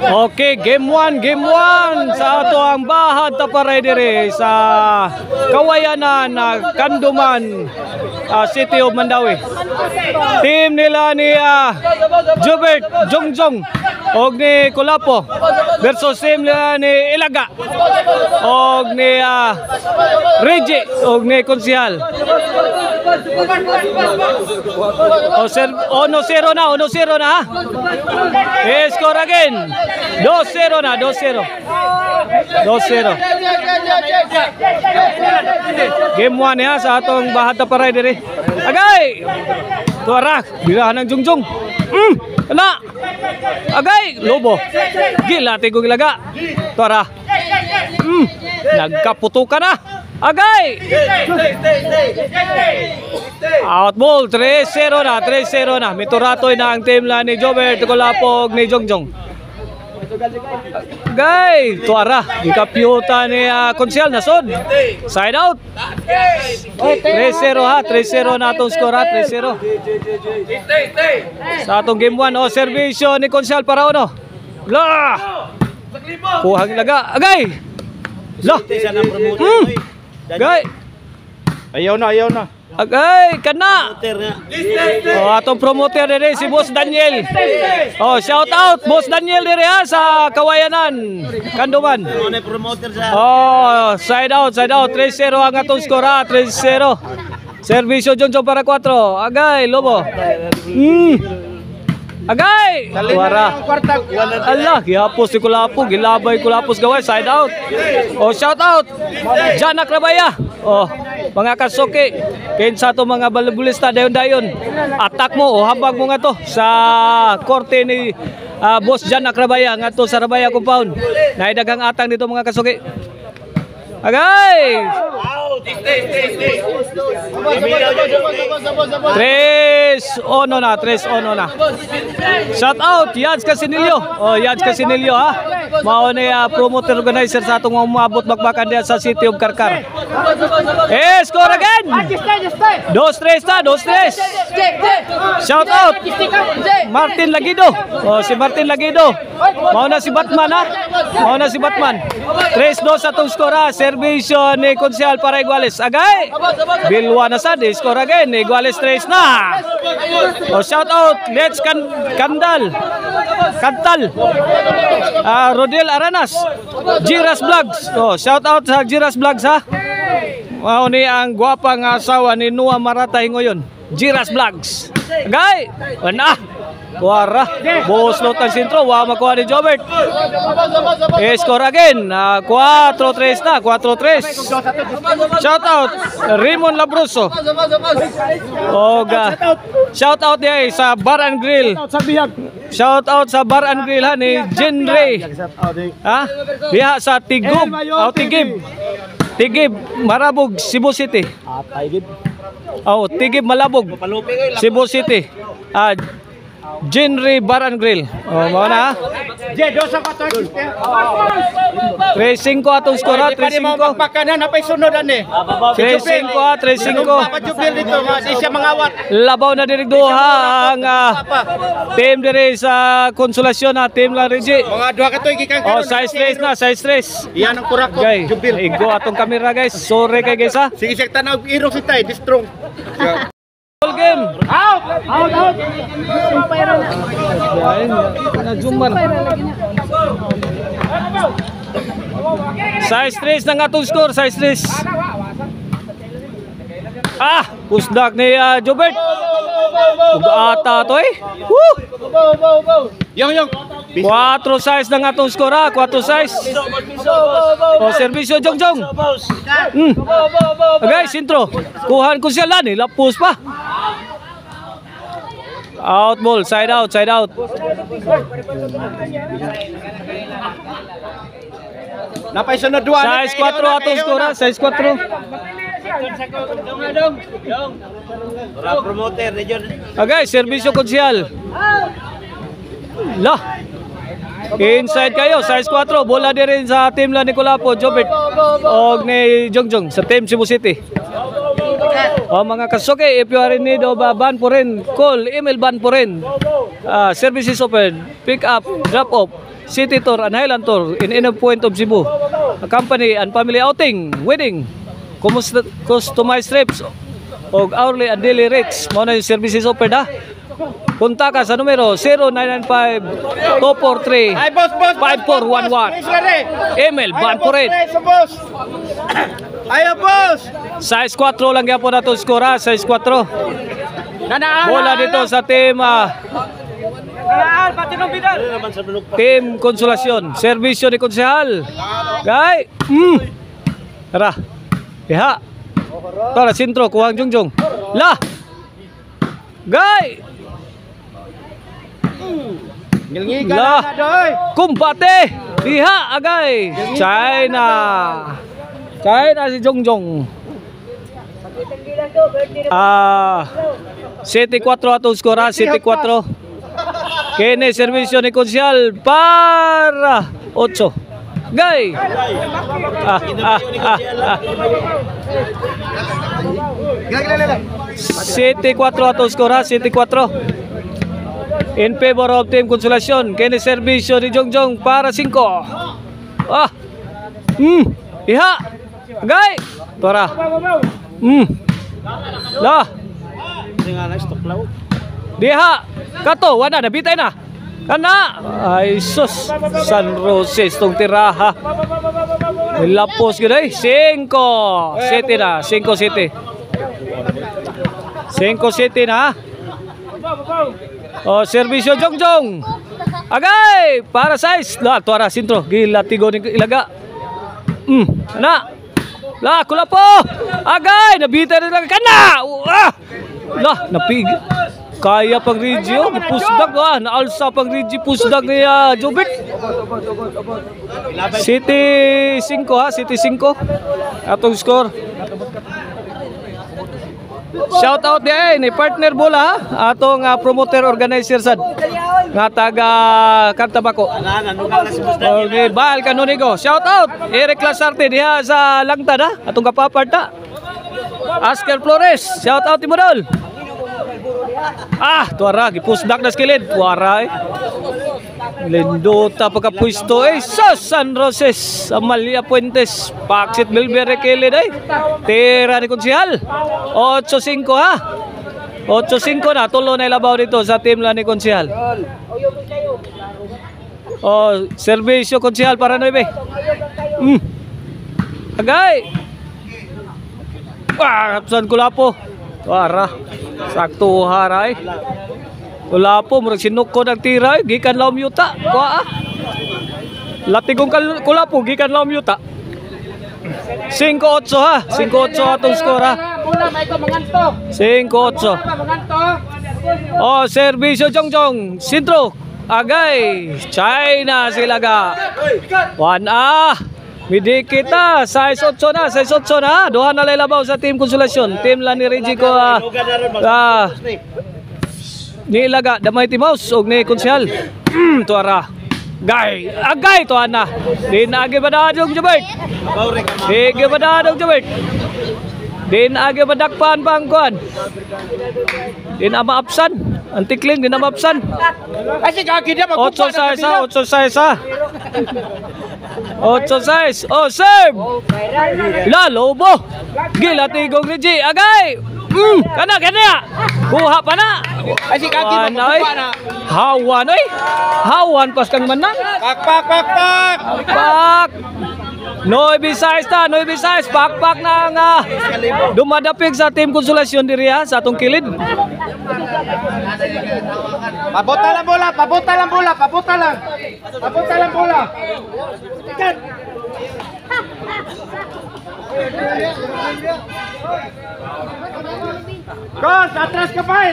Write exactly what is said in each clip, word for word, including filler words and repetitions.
Okay, game one, game one sa ato ang bahad taparay dire sa Kawayanan na Kanduman, uh, City of Mandawi. Team nila ni uh, Jobert Jongjong og ni Kulapo versus team nila ni Ilaga og ni uh, Reggie og ni Konsihal. O ser uno cero na, uno cero na ha. Score again. two zero na, two zero. two zero. Game one ya sa atong bahad taparay dire. Agay! Tuara, birahan ng Jongjong. Mm, ala. Agay, Lobo. Gila tigo gilaga. Tuara. Mm, nagkaputukan na. Agay! Out ball, three zero na, three zero na. Mituratoy na ang team la ni Jobert Kulapog ni Jongjong. Agay! Tuara, ikapyuta ni uh, Konsihal nasod. Side out. three zero ha, three zero na itong score ha, three zero. Sa atong game one, oh, servisyo ni Konsihal para uno. La! Kuhang laga. Agay! La! Hmm! Agay! Ayaw na, ayaw na. Agay, kana. Oh, atong promoter dire si Boss Daniel. Oh, shout out Boss Daniel dire ha sa Kawayanan, Kanduman. Oh, side out, side out. three zero ang atong score ha, three zero. Servisyo Jongjong para four. Agay, Lobo. Hmm. Agay! Tuara. Allah, gihapos si Kulapog, gilabay Kulapos gaway, side out. Oh, shout out. Janak Rabaya. Oh, mga kasuki. Kinsa to mga balibulista dayon-dayon. Atak mo o habag mo nga to sa korte ni uh, Boss Janak Rabaya nga to sa Rabaya compound. Naidagang atang dito mga kasuki. Agay! Tres ono na, tres ono na. Shout out Yads Casinillo. Oh, Yads Casinillo ha. Mao ni uh, promoter organizer sa atong umabot bakbakan diya sa City of Karkar. Eh, score again. Dos tres na, dos tres. Shout out Martin Lagido. Oh, si Martin Lagido. Mao na si Batman ha. Mao na si Batman. tres dos atong score ha. Servisyo ni Konsihal para Iguales. Agay! Bilwa na sad, score again. Iguales tres na. Oh, shout out Let's kan Kandal. Kantal. Uh, Rodel Aranas. Jiras Vlogs. Oh, shout out sa Jiras Vlogs ha. Mao ni ang gwapang asawa ni Noah Maratay ngayon. Jiras Vlogs. Agay! Wala. Tuara, Boss Lotan Sintro, wa makuha ni Jobert. Eh, score again, uh, four tres na, four tres. Shout out Raymond Labroso. Oga. Shout out dia sa Bar and Grill. Shout out sa Bar and Grill ha ni Jenray. Ha? Diha sa Tigub, oh, Tigib. Tigib, Marabog, Cebu City. Oh, Tigib Malabog, Cebu City. Ah, Jenry Bar and Grill. Oh, mau na. three cinco atong skor ha, three cinco. Pakanan apay sunod ani. three cinco ha, three cinco. Labaw na diri duha ang uh, team diri sa Konsolasyon ha, team la Reggie. Mga duha ka toy gikan. Oh, size tres na, size tres. Iyan ang kurak ko. Jubil. Igo atong kamera guys. Sorry kay guys ha. Sige sek tanaw irok si tay, distrong. Ball game. Out! Out, out. Najuman. Size tres na nga itong score. Size tres. Ah! Pusdak ni uh, Jobert. Ug-ata to eh. Woo! Yung, yung. four size na nga itong score ha. four size. O, servisyo Jongjong. Hmm. Okay, sintro. Kuhan ko siya lan eh. Lapos pa. Out ball, side out, side out. Napay sunod duha. Size four atong score, size four. Para promoter region. Okay, servisyo Konsihal. Lah. Inside kayo, size four, bola din rin sa team la ni Kulapo, Jobert og ni Jongjong sa team Cebu City. O mga kasuki, if you are in need of uh, ban po rin, call, email ban po rin. Uh, services open, pick up, drop off, city tour and Highland tour in any point of Cebu. A company and family outing, wedding, kumus- customized trips, o hourly and daily rates. Mao na yung services offered ha. Punta ka sa numero zero nine nine five two four three Ay, boss, boss. five four one one. Please, ready. Email banpurit. Ayaw, boss. Ayaw, boss. Size four lang yan po na ito score ha. Size four. Nanaan. Bola dito sa team ah, Nanaan, pati ng bidal. Team Konsolasyon. Servisyo ni Konsehal. Gay. Mm. Tara. Iha. Tara, sintro. Kuhang jungjung. La. Gay. Ngilngigan La. na doy. Kumbate. Iha. Agay. China. China si Jongjong. Ah. City four atong skor ha. City four. Kene servisyo ni Konsehal para eight. Gay. Ah, ah, ah, ah. City four atong skor ha. City four. In favor of Team Konsolasyon. Kene servisyo ni Jongjong para five. Ah. Hmm. Iha. Gay. Tora. Hmm. La. Diha. Kato, wala na bitay na. Kana. Ay sus. San Roses tong tiraha. Lapos gid five. City na, five City. five City na. Oh, servisyo Jongjong. Agay, para size. La, tuara sintro. Gila tigo ni ilaga. Hmm, na. La, kula po. Agay, nabitay na lang kana. Ah! La, napig. Kaya pang Regio, pusdag ah, naalsa pang Regio pusdag ni uh, Jobit. City five ha, City five. Atong score. Shout out di ay ni partner bola ha, atong uh, promoter organizer sad nga taga Kantabako. Okay, bahal kanunigo. Shout out Eric Lasarte diha sa Langtad ha, atong kapaparta. Oscar Flores, shout out Timodol. Ah, tuara gipusdak na skilid, tuara eh. Lindota pagkapuesto eh sa San Roses, Amalia Puentes, Paksit Bilbere kilid eh. Tira ni Konsehal. eight five ha. eight five na tulo na ilabaw dito sa team la ni Konsehal. Oh, servisyo Konsehal para nueve. Hmm. Agay. Wah, kapsan kulapo. Tuara. Sakto haray. Wala po, murag sinukod ang tira, gikan laom yuta. Kuha ah. Latigong kula po, gikan laom yuta. five eight ha. five eight atong skor ha. five eight. Oh, servisyo Jongjong. Sintro. Agay. China silaga. one ah. Midikit na, size eight na, size eight na. Duha na lalabaw sa Team Konsolasyon. Team lang ni Reggie ko. Ah, ah, nilaga, damay ti Mouse, og ni Konsehal. Tuara. Gay, agay, tuwa na. Din agi ba na adong Jabert? Agi ba na adong Jabert? Din agi ba dakpan pangkuan? Din ama apsan. Antikling, din ama apsan. Kasi kaki dia eight size ha, eight size ha. eight size. Oh, serve. La, lobo. Gila tigong Reggie. Agay. Mm, kana, kana. Buha pa na. Kasi kaki dia Anay. na. Hawan, oy. Hawan pas kang manang. Pak, pak, pak, pak. Pak. Noy size ta, noy size. Pak-pak na nga. Dumadapig sa Team Konsolasyon diri ha, sa atong kilid. Pabuta lang bola, pabuta lang bola, pabuta lang. Pabuta lang bola. Ikan. Gol, atras ka pa.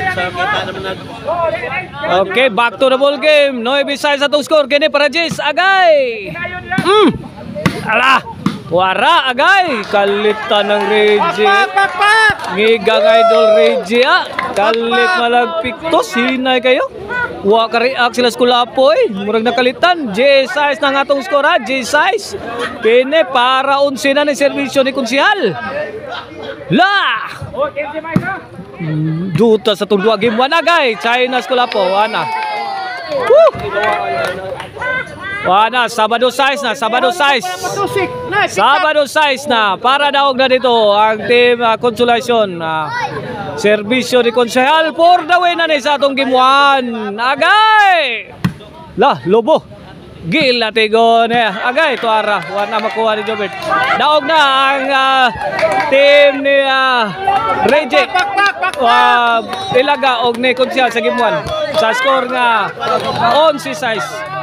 Okay, back to the ball game. Noy size atong score kini para Jis. Agay. Mm. Ala. Wara agay. Kalitan ng Reggie. Pak, pak, pak. Ngigang idol Reggie ah. Kalit malagpiktos. Hinay kayo. Wa ka react sila skulapo eh. Murag nakalitan. J-size na nga atong score ha. J-size. Kini para unsi na ni servisyo ni Konsehal. La! Duta sa itong dua game. Wana gay. China skulapo. Wana. Woo! Wala, Sabado size na, Sabado size. Matusik. Na, Sabado size na. Para daog na dito ang team uh, Consolation. Uh, Servisyo ni Konsehal for the win na ni sa atong game one. Agay! La, lobo. Gil na tigon. Eh, agay, tuara. Wala na makuha ni Jobert. Daog na ang uh, team ni uh, Reggie. Uh, ilaga og ni Konsehal sa game one. Sa score nga eleven size.